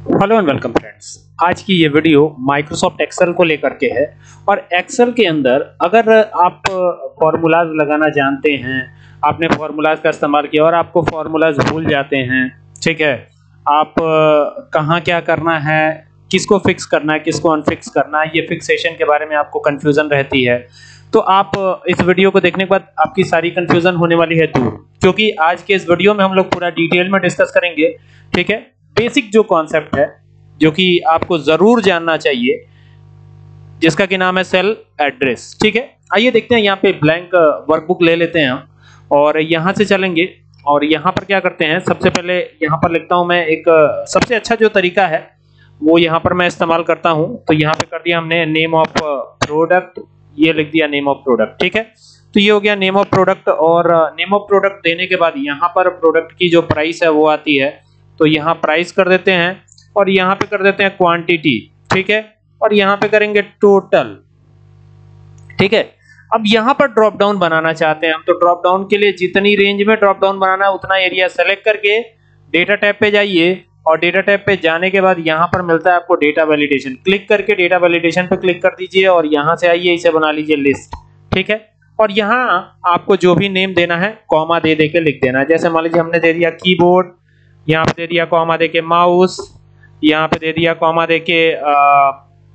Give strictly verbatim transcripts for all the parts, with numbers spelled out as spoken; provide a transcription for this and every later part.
Hello and welcome friends. आज की ये वीडियो माइक्रोसॉफ्ट एक्सेल को लेकर के है और एक्सेल के अंदर अगर आप फॉर्मूलाज लगाना जानते हैं, आपने फॉर्मूलाज का इस्तेमाल किया और आपको फॉर्मूलाज भूल जाते हैं, ठीक है, आप कहाँ क्या करना है, किसको फिक्स करना है, किसको अनफिक्स करना है, ये फिक्सेशन के बारे में आपको कंफ्यूजन रहती है, तो आप इस वीडियो को देखने के बाद आपकी सारी कंफ्यूजन होने वाली है दूर, क्योंकि आज के इस वीडियो में हम लोग पूरा डिटेल में डिस्कस करेंगे। ठीक है, बेसिक जो कॉन्सेप्ट है जो कि आपको जरूर जानना चाहिए, जिसका कि नाम है सेल एड्रेस। ठीक है, आइए देखते हैं। यहाँ पे ब्लैंक वर्कबुक ले लेते हैं और यहाँ से चलेंगे और यहाँ पर क्या करते हैं, सबसे पहले यहाँ पर लिखता हूँ मैं एक सबसे अच्छा जो तरीका है वो यहाँ पर मैं इस्तेमाल करता हूँ। तो यहाँ पे कर दिया हमने नेम ऑफ प्रोडक्ट, ये लिख दिया नेम ऑफ प्रोडक्ट। ठीक है, तो ये हो गया नेम ऑफ प्रोडक्ट और नेम ऑफ प्रोडक्ट देने के बाद यहाँ पर प्रोडक्ट की जो प्राइस है वो आती है, तो यहाँ प्राइस कर देते हैं और यहाँ पे कर देते हैं क्वांटिटी। ठीक है, और यहाँ पे करेंगे टोटल। ठीक है, अब यहाँ पर ड्रॉप डाउन बनाना चाहते हैं हम, तो ड्रॉप डाउन के लिए जितनी रेंज में ड्रॉप डाउन बनाना है उतना एरिया सेलेक्ट करके डेटा टैब पे जाइए और डेटा टैब पे जाने के बाद यहाँ पर मिलता है आपको डेटा वैलिडेशन, क्लिक करके डेटा वैलिडेशन पे क्लिक कर दीजिए और यहाँ से आइए, इसे बना लीजिए लिस्ट। ठीक है, और यहाँ आपको जो भी नेम देना है कॉमा दे दे के लिख देना है। जैसे मान लीजिए हमने दे दिया कीबोर्ड, यहाँ पे दे दिया कॉमा दे के माउस, यहाँ पे दे दिया कॉमा दे के आ,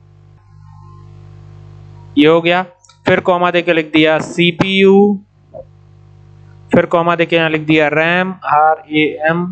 ये हो गया, फिर कॉमा दे के लिख दिया सीपीयू, फिर कॉमा दे के यहाँ लिख दिया रैम, आर ए एम।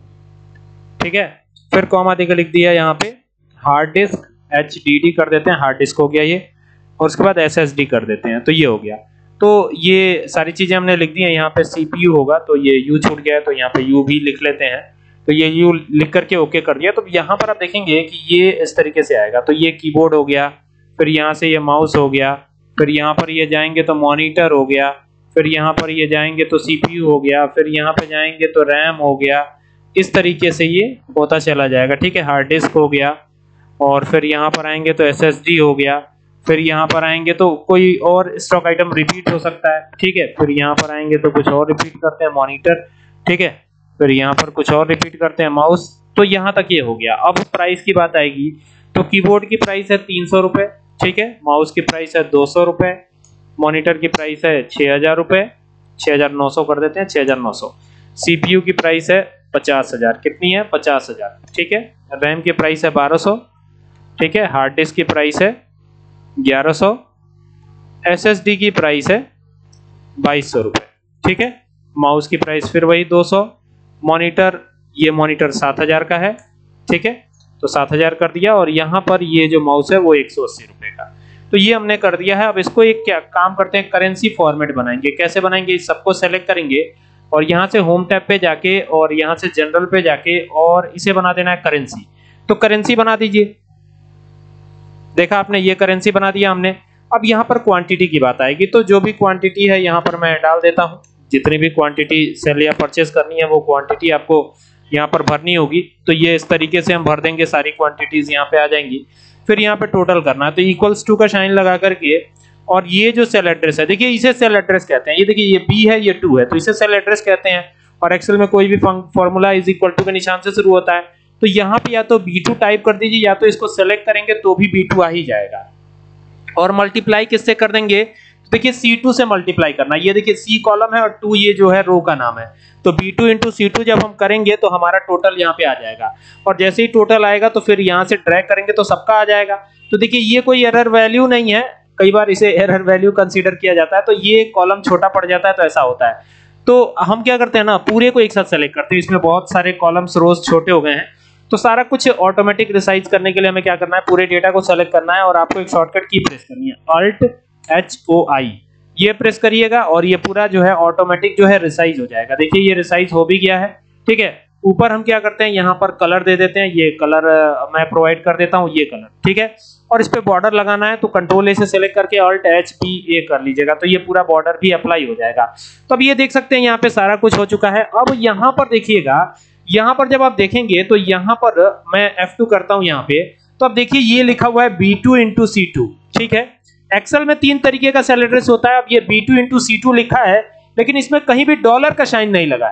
ठीक है, फिर कॉमा दे के लिख दिया यहाँ पे hard disk, H D D कर देते हैं, हार्ड डिस्क हो गया ये, और उसके बाद एस एस डी कर देते हैं, तो ये हो गया। तो ये सारी चीजें हमने लिख दी हैं। यहाँ पे सीपीयू होगा तो ये यू छूट गया है, तो यहाँ पे यू भी लिख लेते हैं, तो ये यू लिख करके ओके कर दिया। तो यहाँ पर आप देखेंगे कि ये इस तरीके से आएगा। तो ये कीबोर्ड हो गया, फिर यहाँ से ये माउस हो गया, फिर यहाँ पर ये जाएंगे तो मॉनिटर हो गया, फिर यहाँ पर ये जाएंगे तो सीपीयू हो गया, फिर यहाँ पे जाएंगे तो रैम हो गया। इस तरीके से ये होता चला जाएगा। ठीक है, हार्ड डिस्क हो गया, और फिर यहाँ पर आएंगे तो एस एस डी हो गया, फिर यहाँ पर आएंगे तो कोई और स्टॉक आइटम रिपीट हो सकता है। ठीक है, फिर यहाँ पर आएंगे तो कुछ और रिपीट करते हैं, मॉनिटर। ठीक है, फिर यहाँ पर कुछ और रिपीट करते हैं, माउस। तो यहाँ तक ये हो गया। अब प्राइस की बात आएगी तो कीबोर्ड की प्राइस है तीन सौ रुपए, ठीक है, माउस की प्राइस है दो सौ रुपए, मॉनिटर की प्राइस है छह हजार रुपए, छह हजार नौ सौ कर देते हैं, छह हजार नौ सौ। सीपीयू की प्राइस है पचास हजार, कितनी है, पचास हजार। ठीक है, रैम की प्राइस है बारह सौ। ठीक है, हार्ड डिस्क की प्राइस है ग्यारह सौ, एसएसडी की प्राइस है बाईस सौ रुपए। ठीक है, माउस की प्राइस फिर वही दो सौ, मॉनिटर, ये मॉनिटर सात हजार का है। ठीक है, तो सात हजार कर दिया, और यहाँ पर ये जो माउस है वो एक सौ अस्सी रुपए का। तो ये हमने कर दिया है। अब इसको एक क्या काम करते हैं, करेंसी फॉर्मेट बनाएंगे। कैसे बनाएंगे, इस सबको सेलेक्ट करेंगे और यहाँ से होम टैब पे जाके और यहाँ से जनरल पे जाके और इसे बना देना है करेंसी। तो करेंसी बना दीजिए, देखा आपने, ये करेंसी बना दिया हमने। अब यहाँ पर क्वांटिटी की बात आएगी, तो जो भी क्वांटिटी है यहाँ पर मैं डाल देता हूँ। जितनी भी क्वांटिटी सेल या परचेस करनी है वो क्वांटिटी आपको यहाँ पर भरनी होगी। तो ये इस तरीके से हम भर देंगे, सारी क्वांटिटीज यहाँ पे आ जाएंगी। फिर यहाँ पे टोटल करना है, तो इक्वल्स टू का साइन लगा करके, और ये जो सेल एड्रेस है, देखिए इसे सेल एड्रेस कहते हैं। ये देखिए ये बी है, ये टू है, तो इसे सेल एड्रेस कहते हैं। और एक्सेल में कोई भी फॉर्मूला इज इक्वल टू के निशान से शुरू होता है, तो यहाँ पे या तो बी टू टाइप कर दीजिए या तो इसको सेलेक्ट करेंगे तो भी बी टू आ ही जाएगा। और मल्टीप्लाई किससे कर देंगे, तो देखिए सी टू से मल्टीप्लाई करना। ये देखिए सी कॉलम है और टू ये जो है रो का नाम है, तो B two into C two जब हम करेंगे तो हमारा टोटल यहाँ पे आ जाएगा। और जैसे ही टोटल आएगा तो फिर यहाँ से ड्रैग करेंगे तो सबका आ जाएगा। तो देखिए ये कोई एरर वैल्यू नहीं है, कई बार इसे एरर वैल्यू कंसीडर किया जाता है, तो ये कॉलम छोटा पड़ जाता है, तो ऐसा होता है। तो हम क्या करते हैं ना, पूरे को एक साथ सेलेक्ट करते हैं। इसमें बहुत सारे कॉलम्स रोज छोटे हो गए हैं, तो सारा कुछ ऑटोमेटिक रिसाइज करने के लिए हमें क्या करना है, पूरे डेटा को सेलेक्ट करना है और आपको एक शॉर्टकट की प्रेस करनी है, अल्ट एच ओ आई, ये प्रेस करिएगा और ये पूरा जो है ऑटोमेटिक जो है रिसाइज हो जाएगा। देखिए ये रिसाइज हो भी गया है। ठीक है, ऊपर हम क्या करते हैं, यहाँ पर कलर दे देते हैं, ये कलर मैं प्रोवाइड कर देता हूँ, ये कलर। ठीक है, और इस पे बॉर्डर लगाना है तो कंट्रोल ए से सिलेक्ट करके अल्ट एच पी ए कर लीजिएगा, तो ये पूरा बॉर्डर भी अप्लाई हो जाएगा। तो अब ये देख सकते हैं यहाँ पे सारा कुछ हो चुका है। अब यहाँ पर देखिएगा, यहाँ पर जब आप देखेंगे तो यहाँ पर मैं एफ टू करता हूँ यहाँ पे, तो अब देखिए ये लिखा हुआ है B two into C two. ठीक है, एक्सेल में तीन तरीके का सेल एड्रेस होता है। अब ये B two into C two लिखा है, लेकिन इसमें कहीं भी डॉलर का साइन नहीं लगा है।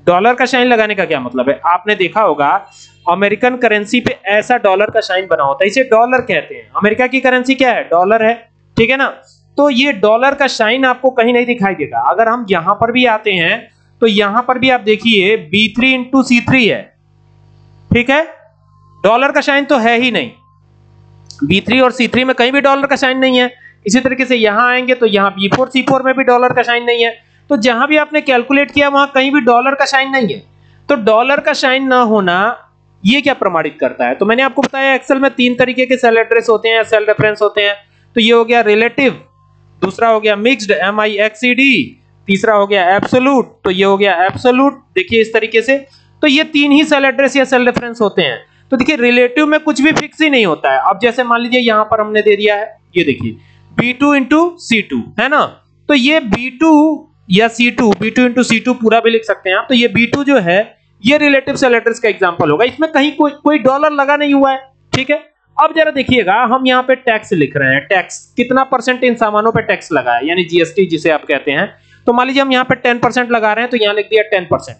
डॉलर का साइन लगाने का क्या मतलब है? आपने देखा होगा अमेरिकन करेंसी पे ऐसा डॉलर का साइन बना होता है, इसे डॉलर कहते हैं। अमेरिका की करेंसी क्या है? डॉलर है, ठीक है ना। तो ये डॉलर का साइन आपको कहीं नहीं दिखाई देगा। अगर हम यहां पर भी आते हैं तो यहां पर भी आप देखिए B three into C three है, ठीक है। डॉलर का साइन तो है ही नहीं, बी थ्री और सी थ्री में कहीं भी डॉलर का साइन नहीं है। इसी तरीके से यहां आएंगे तो यहां बी फोर सी फोर में भी डॉलर का साइन नहीं है। तो जहां भी आपने कैलकुलेट किया वहां कहीं भी डॉलर का साइन नहीं है। तो डॉलर का साइन ना होना ये क्या प्रमाणित करता है? तो मैंने आपको बताया एक्सेल में तीन तरीके के सेल एड्रेस होते हैं, सेल रेफरेंस होते हैं। तो ये हो गया रिलेटिव, दूसरा हो गया mixed M I X E D, तीसरा हो गया एब्सोल्यूट, तो ये हो गया एब्सोल्यूट। देखिए इस तरीके से, तो ये तीन ही सेल एड्रेस या सेल रेफरेंस होते हैं। तो देखिए रिलेटिव में कुछ भी फिक्स ही नहीं होता है। अब जैसे मान लीजिए यहां पर हमने दे दिया है, ये देखिए B two into C two है ना, तो ये बी टू या C two, B two into C two पूरा भी लिख सकते हैं आप। तो ये बी टू जो है ये रिलेटिव सेल एड्रेस का एग्जांपल होगा, इसमें कहीं कोई कोई डॉलर लगा नहीं हुआ है, ठीक है। अब जरा देखिएगा, हम यहाँ पे टैक्स लिख रहे हैं, टैक्स कितना परसेंट इन सामानों पे टैक्स लगा है, यानी जीएसटी जिसे आप कहते हैं। तो मान लीजिए हम यहाँ पे टेन परसेंट लगा रहे हैं, तो यहाँ लिख दिया टेन परसेंट।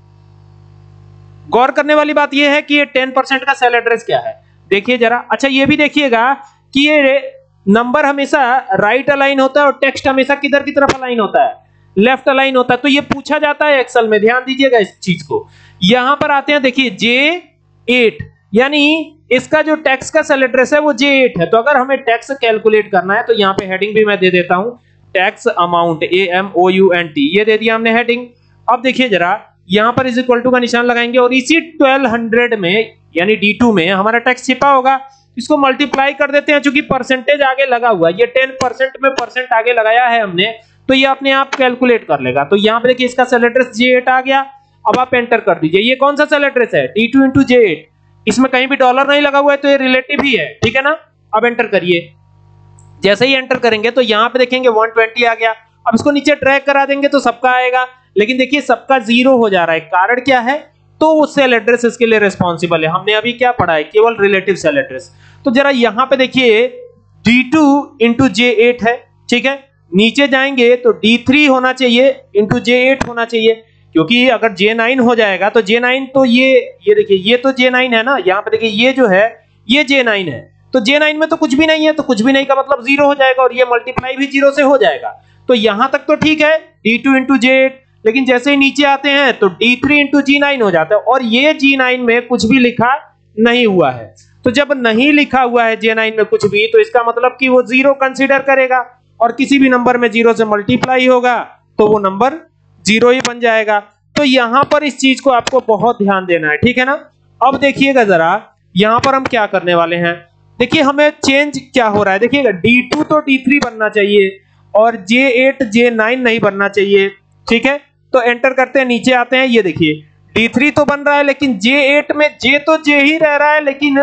गौर करने वाली बात यह है कि ये टेन परसेंट का सेल एड्रेस क्या है, देखिए जरा। अच्छा ये भी देखिएगा कि ये नंबर हमेशा राइट अलाइन होता है और टेक्स्ट हमेशा किधर की तरफ अलाइन होता है, लेफ्ट अलाइन होता है। तो ये पूछा जाता है एक्सेल में, ध्यान दीजिएगा इस चीज को। यहां पर आते हैं, देखिए जे एट, यानी इसका जो टैक्स का सेल एड्रेस है वो जे एट है। तो अगर हमें टैक्स कैलकुलेट करना है तो यहाँ पे हेडिंग भी मैं दे देता हूं, tax amount, A M O U N T, ये दे दिया हमने हेडिंग। अब देखिए जरा, यहां पर इज इक्वल टू का निशान लगाएंगे और इसी ट्वेल्व हंड्रेड में यानी डी टू में हमारा टैक्स छिपा होगा, इसको मल्टीप्लाई कर देते हैं। चूंकि परसेंटेज आगे लगा हुआ है, ये टेन परसेंट में परसेंट आगे लगाया है हमने, तो ये अपने आप कैलकुलेट कर लेगा। तो यहाँ पे देखिए इसका सेल एड्रेस जे एट आ गया। अब आप एंटर कर दीजिए, ये कौन सा सेल एड्रेस है? D two into J eight, इसमें कहीं भी डॉलर नहीं लगा हुआ है, तो ये रिलेटिव ही है, ठीक है ना। अब एंटर करिए, जैसे ही एंटर करेंगे तो यहाँ पे देखेंगे वन ट्वेंटी आ गया। अब इसको नीचे ड्रैग करा देंगे तो सबका आएगा, लेकिन देखिए सबका जीरो हो जा रहा है। कारण क्या है? तो वो सेल एड्रेस इसके लिए रिस्पॉन्सिबल है। हमने अभी क्या पढ़ा है? केवल रिलेटिव सेल एड्रेस। तो जरा यहाँ पे देखिए D two into J eight है, ठीक है। नीचे जाएंगे तो डी थ्री होना चाहिए इंटू जे एट होना चाहिए, क्योंकि अगर जे नाइन हो जाएगा तो जे नाइन तो ये ये देखिए ये तो जे नाइन है ना, यहाँ पे देखिए ये जो है ये जे नाइन है। तो जे नाइन में तो कुछ भी नहीं है, तो कुछ भी नहीं का मतलब जीरो हो जाएगा और ये मल्टीप्लाई भी जीरो से हो जाएगा। तो यहां तक तो ठीक है, D two into J eight. लेकिन जैसे ही नीचे आते हैं तो D three into G nine हो जाता है, और ये जी नाइन में कुछ भी लिखा नहीं हुआ है। तो जब नहीं लिखा हुआ है जे नाइन में कुछ भी, तो इसका मतलब कि वो जीरो कंसीडर करेगा, और किसी भी नंबर में जीरो से मल्टीप्लाई होगा तो वो नंबर जीरो ही बन जाएगा। तो यहां पर इस चीज को आपको बहुत ध्यान देना है, ठीक है ना। अब देखिएगा जरा, यहां पर हम क्या करने वाले हैं, देखिए हमें चेंज क्या हो रहा है। देखिएगा डी टू तो डी थ्री बनना चाहिए और जे एट जे नाइन नहीं बनना चाहिए, ठीक है। तो एंटर करते हैं, नीचे आते हैं, ये देखिए डी थ्री तो बन रहा है, लेकिन जे एट में जे तो जे ही रह रहा है, लेकिन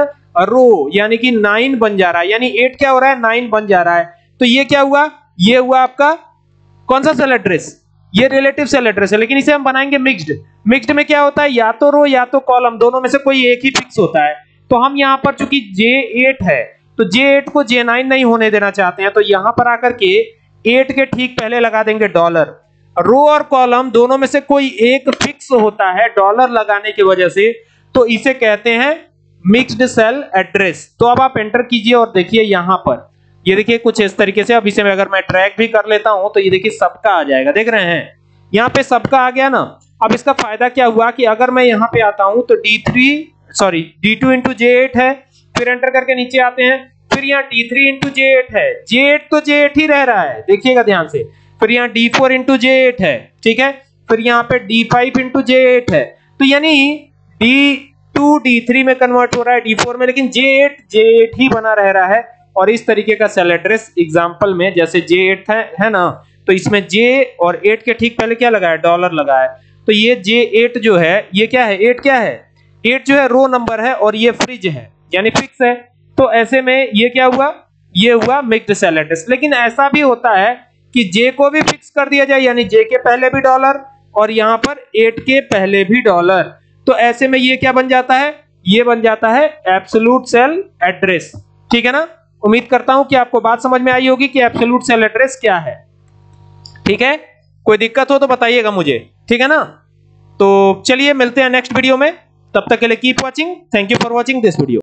रो यानी कि नाइन बन जा रहा है, यानी एट क्या हो रहा है, नाइन बन जा रहा है। तो ये क्या हुआ, ये हुआ आपका कौन सा सेल एड्रेस, ये रिलेटिव सेल एड्रेस है। लेकिन इसे हम बनाएंगे मिक्स्ड। मिक्स्ड में क्या होता है, या तो रो या तो कॉलम, दोनों में से कोई एक ही फिक्स होता है। तो हम यहां पर चूंकि जे एट है तो जे एट को जे नाइन नहीं होने देना चाहते हैं, तो यहां पर आकर के एट के ठीक पहले लगा देंगे डॉलर। रो और कॉलम दोनों में से कोई एक फिक्स होता है डॉलर लगाने की वजह से, तो इसे कहते हैं मिक्स्ड सेल एड्रेस। तो अब आप एंटर कीजिए और देखिए यहां पर, ये देखिए कुछ इस तरीके से। अब इसे अगर मैं ट्रैक भी कर लेता हूं तो ये देखिए सबका आ जाएगा, देख रहे हैं यहाँ पे सबका आ गया ना। अब इसका फायदा क्या हुआ कि अगर मैं यहाँ पे आता हूं तो D three sorry D two into J eight है, फिर एंटर करके नीचे आते हैं, फिर यहाँ D three into J eight है, जे एट तो जे एट ही रह रहा है, देखिएगा ध्यान से। फिर यहाँ D four into J eight है, ठीक है। फिर यहाँ पे D five into J eight है, तो यानी डी टू डी थ्री में कन्वर्ट हो रहा है डी फोर में, लेकिन जे एट जे एट ही बना रह रहा है। और इस तरीके का सेल एड्रेस एग्जांपल में जैसे जे एट है, है ना, तो इसमें जे और एट के ठीक पहले क्या लगा है, डॉलर लगा है। तो ये जे एट जो है ये क्या है, एट क्या है, एट जो है रो नंबर है और ये फ्रिज है यानी फिक्स है। तो ऐसे में ये क्या हुआ, ये हुआ मिक्स्ड सेल एड्रेस। लेकिन ऐसा भी होता है कि जे को भी फिक्स कर दिया जाए, यानी जे के पहले भी डॉलर और यहां पर एट के पहले भी डॉलर। तो ऐसे में ये क्या बन जाता है, ये बन जाता है एब्सोल्यूट सेल एड्रेस, ठीक है ना। उम्मीद करता हूं कि आपको बात समझ में आई होगी कि एब्सोल्यूट सेल एड्रेस क्या है, ठीक है। कोई दिक्कत हो तो बताइएगा मुझे, ठीक है ना। तो चलिए मिलते हैं नेक्स्ट वीडियो में, तब तक के लिए keep watching, thank you for watching this video.